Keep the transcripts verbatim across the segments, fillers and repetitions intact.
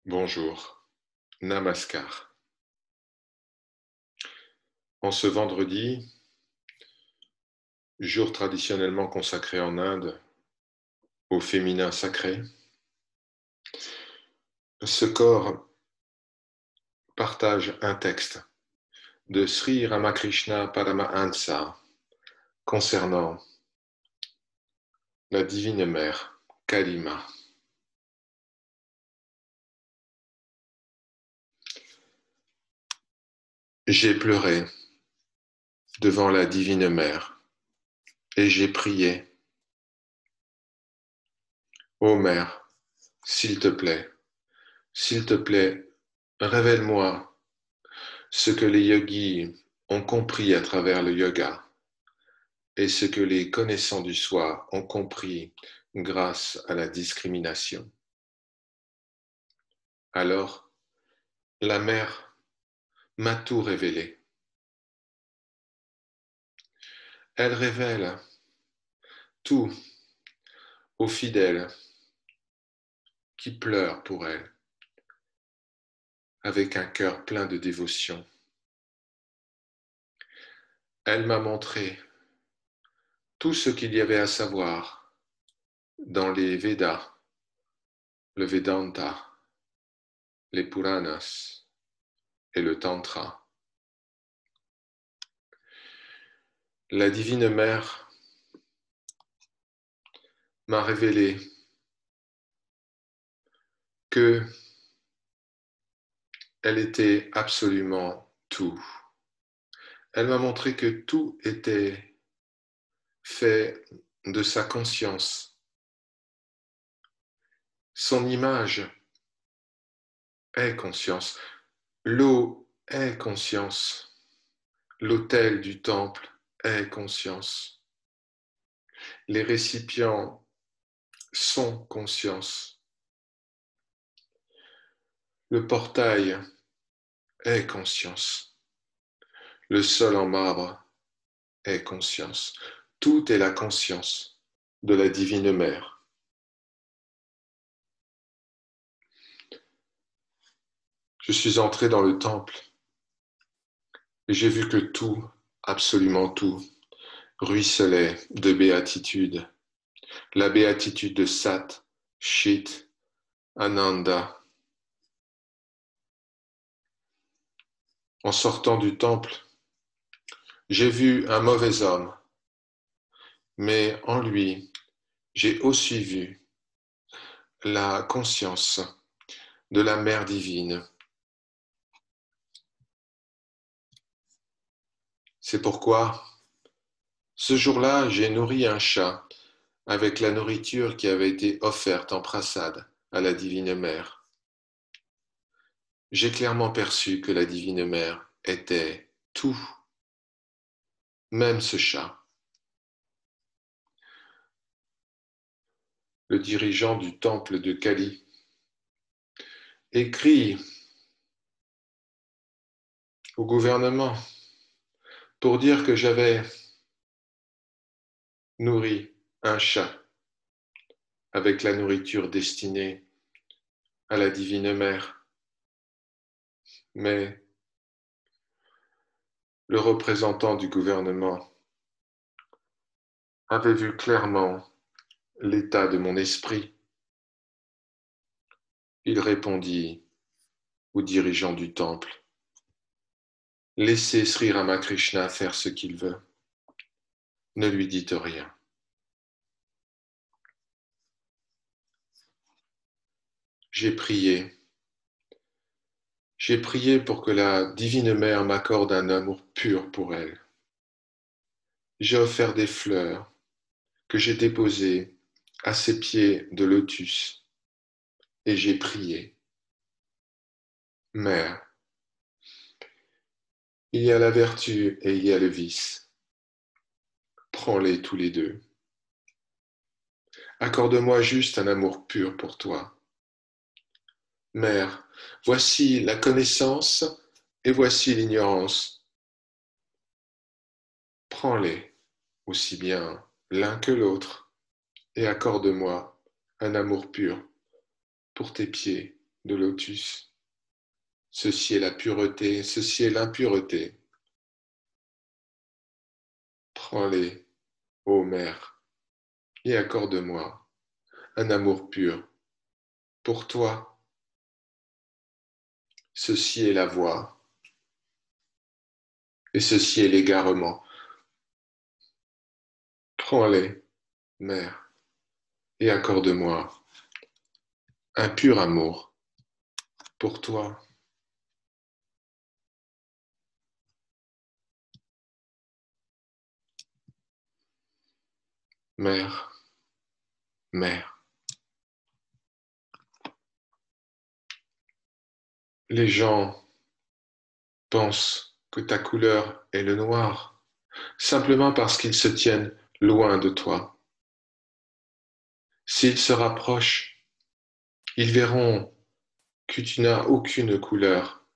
Bonjour, Namaskar. En ce vendredi, jour traditionnellement consacré en Inde au féminin sacré, ce corps partage un texte de Sri Ramakrishna Paramahansa concernant la divine mère Kalima. J'ai pleuré devant la divine mère et j'ai prié. Ô mère, s'il te plaît, s'il te plaît, révèle-moi ce que les yogis ont compris à travers le yoga et ce que les connaissants du soi ont compris grâce à la discrimination. Alors, la mère m'a tout révélé. Elle révèle tout aux fidèles qui pleurent pour elle avec un cœur plein de dévotion. Elle m'a montré tout ce qu'il y avait à savoir dans les Védas, le Vedanta, les Puranas et le Tantra. La divine mère m'a révélé que elle était absolument tout. Elle m'a montré que tout était fait de sa conscience. Son image est conscience. L'eau est conscience. L'autel du temple est conscience. Les récipients sont conscience. Le portail est conscience. Le sol en marbre est conscience. Tout est la conscience de la divine mère. Je suis entré dans le temple et j'ai vu que tout, absolument tout, ruisselait de béatitude. La béatitude de Sat, Chit, Ananda. En sortant du temple, j'ai vu un mauvais homme, mais en lui, j'ai aussi vu la conscience de la Mère divine. C'est pourquoi, ce jour-là, j'ai nourri un chat avec la nourriture qui avait été offerte en prasad à la divine mère. J'ai clairement perçu que la divine mère était tout, même ce chat. Le dirigeant du temple de Kali écrit au gouvernement pour dire que j'avais nourri un chat avec la nourriture destinée à la divine mère. Mais le représentant du gouvernement avait vu clairement l'état de mon esprit. Il répondit au dirigeant du temple: laissez Sri Ramakrishna faire ce qu'il veut. Ne lui dites rien. J'ai prié. J'ai prié pour que la divine mère m'accorde un amour pur pour elle. J'ai offert des fleurs que j'ai déposées à ses pieds de lotus et j'ai prié. Mère, il y a la vertu et il y a le vice. Prends-les tous les deux. Accorde-moi juste un amour pur pour toi. Mère, voici la connaissance et voici l'ignorance. Prends-les, aussi bien l'un que l'autre, et accorde-moi un amour pur pour tes pieds de lotus. Ceci est la pureté, ceci est l'impureté. Prends-les, ô mère, et accorde-moi un amour pur pour toi. Ceci est la voie, et ceci est l'égarement. Prends-les, mère, et accorde-moi un pur amour pour toi. Mère, mère. Les gens pensent que ta couleur est le noir, simplement parce qu'ils se tiennent loin de toi. S'ils se rapprochent, ils verront que tu n'as aucune couleur.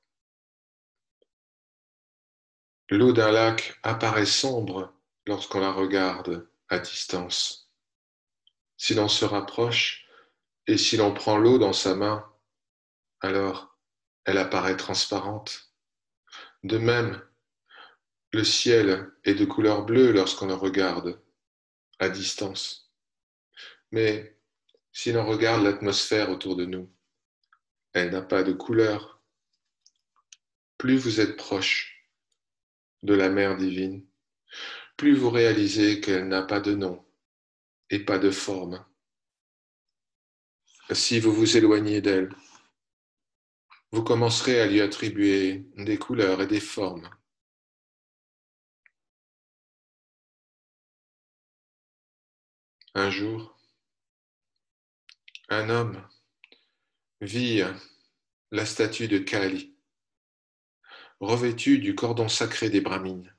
L'eau d'un lac apparaît sombre lorsqu'on la regarde à distance. Si l'on se rapproche et si l'on prend l'eau dans sa main, alors elle apparaît transparente. De même, le ciel est de couleur bleue lorsqu'on le regarde à distance. Mais si l'on regarde l'atmosphère autour de nous, elle n'a pas de couleur. Plus vous êtes proche de la Mère divine, plus vous réalisez qu'elle n'a pas de nom et pas de forme. Si vous vous éloignez d'elle, vous commencerez à lui attribuer des couleurs et des formes. Un jour, un homme vit la statue de Kali, revêtue du cordon sacré des Brahmines.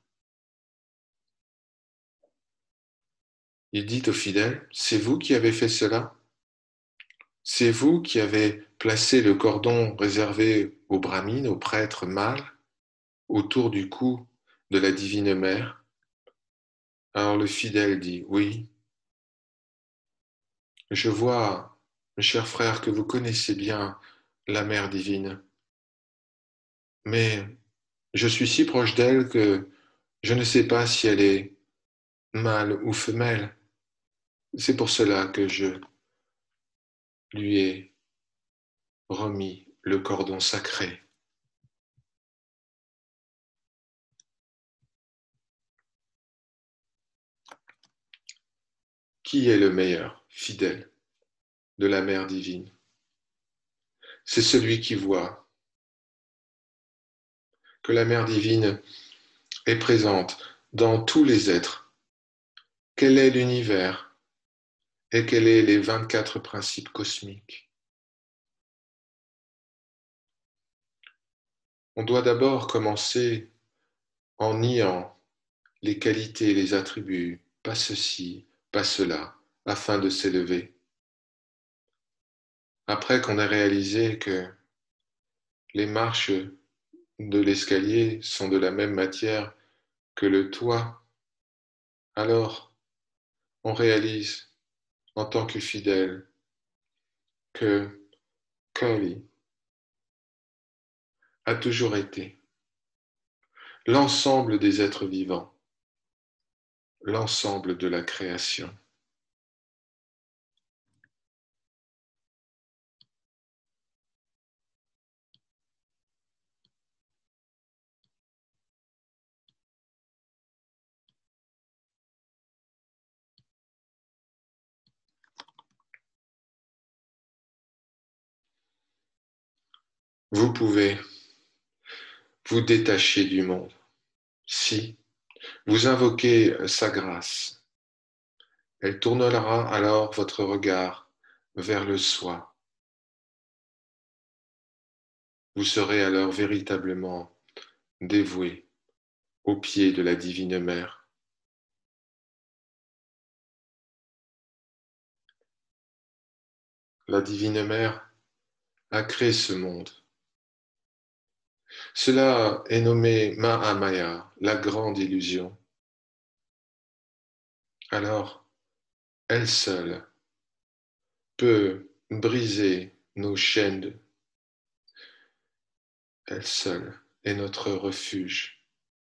Il dit aux fidèles, « C'est vous qui avez fait cela? C'est vous qui avez placé le cordon réservé aux Brahmines, aux prêtres mâles, autour du cou de la divine mère? » Alors le fidèle dit, « Oui, je vois, mes chers frères, que vous connaissez bien la mère divine, mais je suis si proche d'elle que je ne sais pas si elle est mâle ou femelle. C'est pour cela que je lui ai remis le cordon sacré. » Qui est le meilleur fidèle de la mère divine? C'est celui qui voit que la mère divine est présente dans tous les êtres, quel est l'univers et quels sont les vingt-quatre principes cosmiques. On doit d'abord commencer en niant les qualités et les attributs, pas ceci, pas cela, afin de s'élever. Après qu'on ait réalisé que les marches de l'escalier sont de la même matière que le toit, alors on réalise en tant que fidèle que Kali a toujours été l'ensemble des êtres vivants, l'ensemble de la création. Vous pouvez vous détacher du monde si vous invoquez sa grâce. Elle tournera alors votre regard vers le soi. Vous serez alors véritablement dévoué aux pieds de la divine mère. La divine mère a créé ce monde. Cela est nommé Mahamaya, la grande illusion. Alors, elle seule peut briser nos chaînes Elle seule est notre refuge.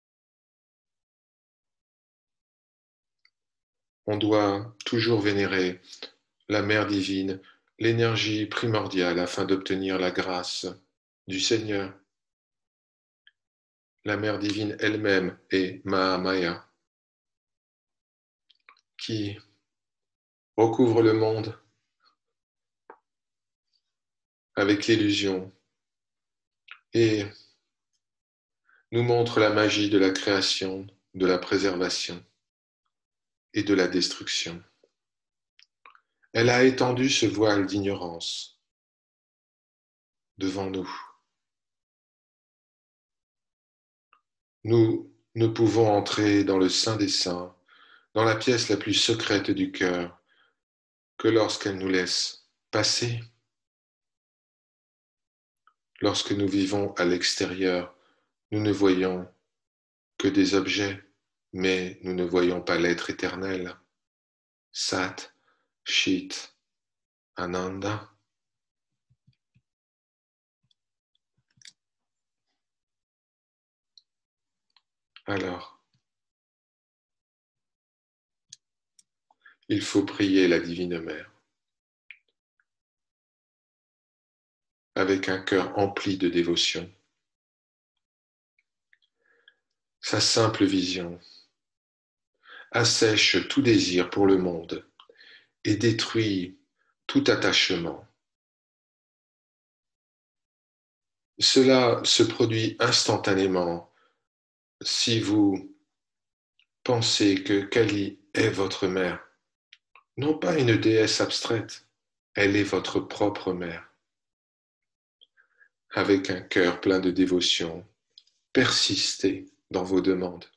On doit toujours vénérer la Mère divine, l'énergie primordiale afin d'obtenir la grâce du Seigneur. La Mère divine elle-même est Mahamaya, qui recouvre le monde avec l'illusion et nous montre la magie de la création, de la préservation et de la destruction. Elle a étendu ce voile d'ignorance devant nous. Nous ne pouvons entrer dans le Saint des Saints, dans la pièce la plus secrète du cœur, que lorsqu'elle nous laisse passer. Lorsque nous vivons à l'extérieur, nous ne voyons que des objets, mais nous ne voyons pas l'être éternel. Sat, Chit, Ananda. Alors, il faut prier la Divine Mère avec un cœur empli de dévotion. Sa simple vision assèche tout désir pour le monde et détruit tout attachement. Cela se produit instantanément si vous pensez que Kali est votre mère. Non pas une déesse abstraite, elle est votre propre mère. Avec un cœur plein de dévotion, persistez dans vos demandes.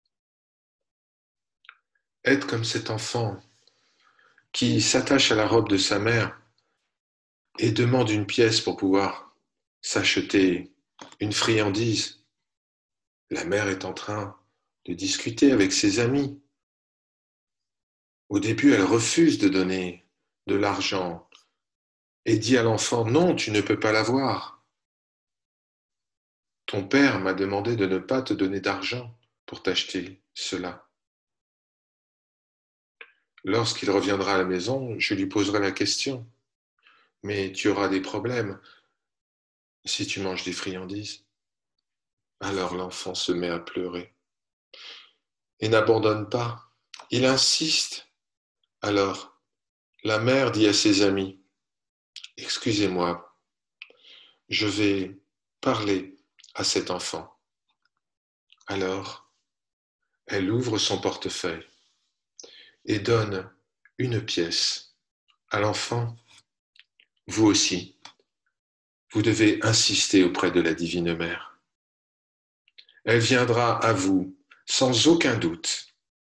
Êtes comme cet enfant qui s'attache à la robe de sa mère et demande une pièce pour pouvoir s'acheter une friandise. La mère est en train de discuter avec ses amis. Au début, elle refuse de donner de l'argent et dit à l'enfant: non, tu ne peux pas l'avoir. Ton père m'a demandé de ne pas te donner d'argent pour t'acheter cela. Lorsqu'il reviendra à la maison, je lui poserai la question. Mais tu auras des problèmes si tu manges des friandises. Alors l'enfant se met à pleurer et n'abandonne pas. Il insiste. Alors la mère dit à ses amis: excusez-moi, je vais parler à cet enfant. Alors elle ouvre son portefeuille et donne une pièce à l'enfant. Vous aussi, vous devez insister auprès de la Divine Mère. Elle viendra à vous sans aucun doute.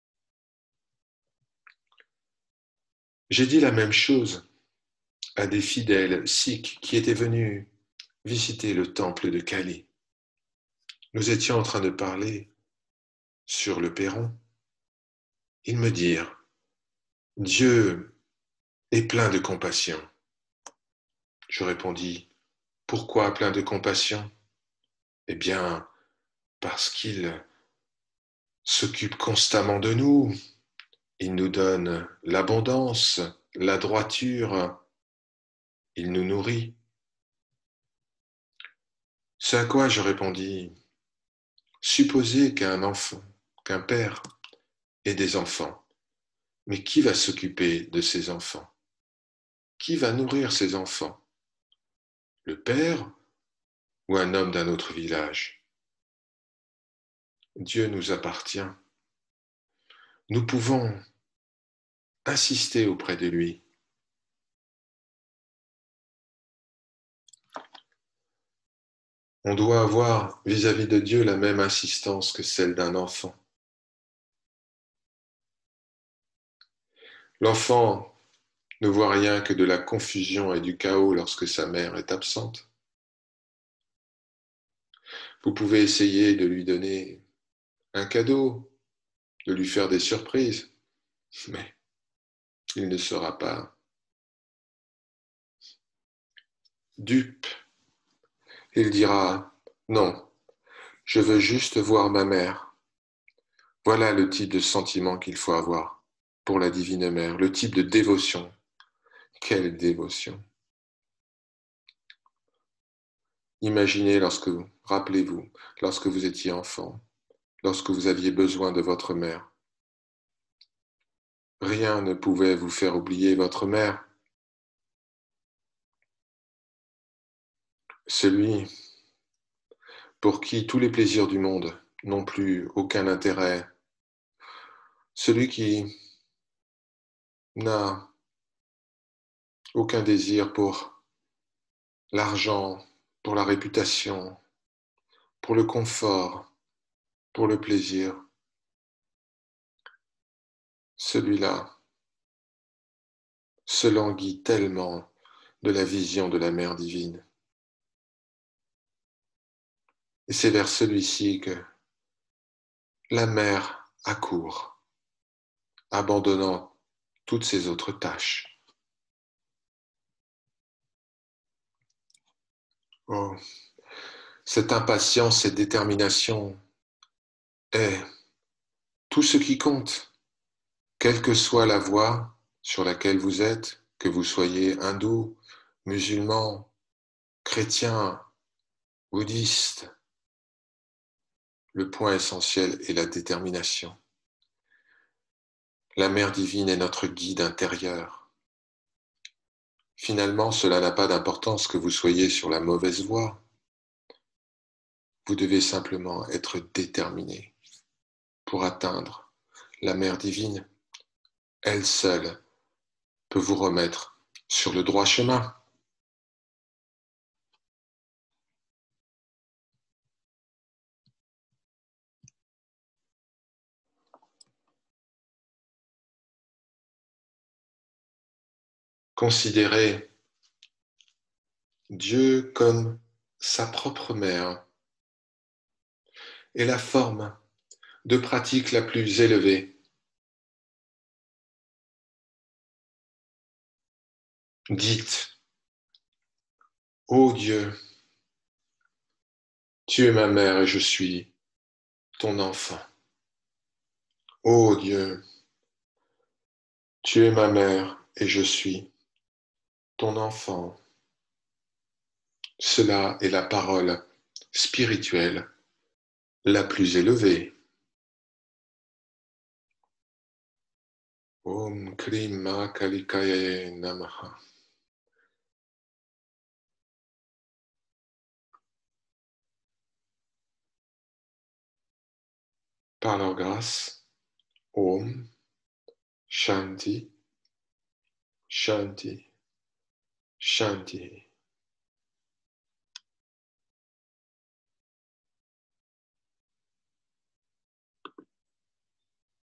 J'ai dit la même chose à des fidèles sikhs qui étaient venus visiter le temple de Kali. Nous étions en train de parler sur le perron. Ils me dirent: Dieu est plein de compassion. Je répondis: pourquoi plein de compassion? Eh bien, parce qu'il s'occupe constamment de nous. Il nous donne l'abondance, la droiture. Il nous nourrit. Ce à quoi je répondis: supposez qu'un enfant, qu'un père ait des enfants, mais qui va s'occuper de ces enfants? Qui va nourrir ces enfants? Le père ou un homme d'un autre village? Dieu nous appartient. Nous pouvons insister auprès de lui. On doit avoir vis-à-vis de Dieu la même insistance que celle d'un enfant. L'enfant ne voit rien que de la confusion et du chaos lorsque sa mère est absente. Vous pouvez essayer de lui donner un cadeau, de lui faire des surprises, mais il ne sera pas dupe. Il dira: Non, je veux juste voir ma mère. Voilà le type de sentiment qu'il faut avoir pour la Divine Mère, le type de dévotion. Quelle dévotion! Imaginez lorsque, rappelez-vous, lorsque vous étiez enfant, lorsque vous aviez besoin de votre mère. Rien ne pouvait vous faire oublier votre mère. Celui pour qui tous les plaisirs du monde n'ont plus aucun intérêt, celui qui n'a aucun désir pour l'argent, pour la réputation, pour le confort, pour le plaisir, celui-là se languit tellement de la vision de la Mère divine. Et c'est vers celui-ci que la mère accourt, abandonnant toutes ses autres tâches. Oh, cette impatience, cette détermination est tout ce qui compte, quelle que soit la voie sur laquelle vous êtes, que vous soyez hindou, musulman, chrétien, bouddhiste. Le point essentiel est la détermination. La Mère divine est notre guide intérieur. Finalement, cela n'a pas d'importance que vous soyez sur la mauvaise voie. Vous devez simplement être déterminé pour atteindre la Mère divine. Elle seule peut vous remettre sur le droit chemin. Considérez Dieu comme sa propre mère est la forme de pratique la plus élevée. Dites, ô Dieu, tu es ma mère et je suis ton enfant. Ô Dieu, tu es ma mère et je suis ton enfant. Cela est la parole spirituelle la plus élevée. Om Krim Mahakalikaya Namaha. Par leur grâce, Om Shanti, Shanti, Shanti.